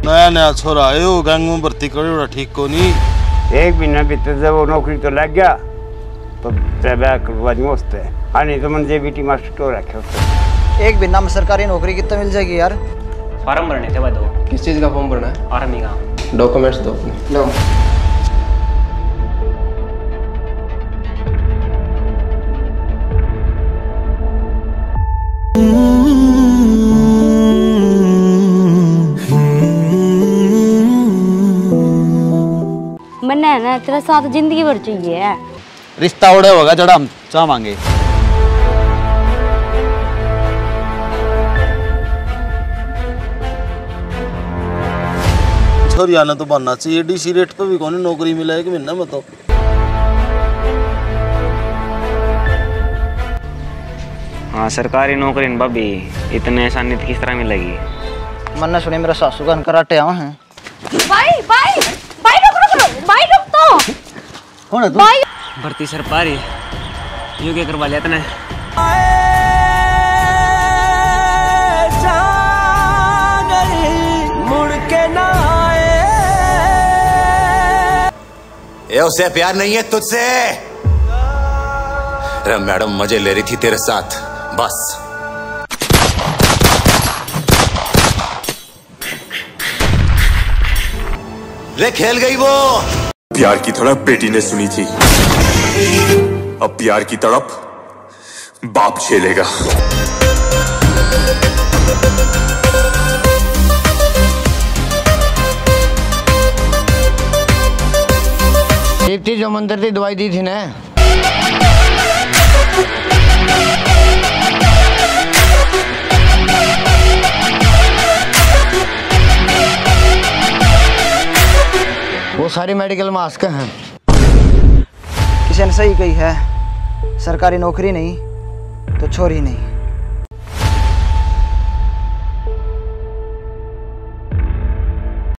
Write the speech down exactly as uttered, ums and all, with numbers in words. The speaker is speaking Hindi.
नया नया छोरा आयो गैंग में भर्ती करो ठीक को नहीं। एक महीना बीते जब वो नौकरी तो लग गया तो है हाँ नहीं तो मन जे बीटी मास्टर रखे होते। एक महीना में सरकारी नौकरी कितना मिल जाएगी यार? फॉर्म भरने थे भाई दो। किस चीज़ का फॉर्म भरना है? आर्मी का। डॉक्यूमेंट्स दो अपने। लो। मैंने ना तेरा साथ जिंदगी भर चाहिए। रिश्ता उड़े होगा जड़ा हम चाहेंगे। छोरियाना तो बनना चाहिए डीसी रेट पे भी कौन नौकरी मिला कि महीना में तो। हाँ सरकारी नौकरी भाभी इतने आसानी किस तरह मिलेगी? मैंने सुने मेरा सासू का कराटे आवा है। भाई भाई भाई रुक रुक रुक भाई रुक तो। कौन है तू? भाई भर्ती सर पारी यूं क्या करवा लिया तने? मुड़ के ना आए ये उसे प्यार नहीं है तुझसे। अरे मैडम मजे ले रही थी तेरे साथ बस। ले खेल गई वो। प्यार की तड़प बेटी ने सुनी थी, अब प्यार की तड़प बाप झेलेगा। दीप्ति जो मंदिर की दवाई दी थी ना, वो सारी मेडिकल मास्क हैं। किसी ने सही कही है, सरकारी नौकरी नहीं तो छोरी नहीं।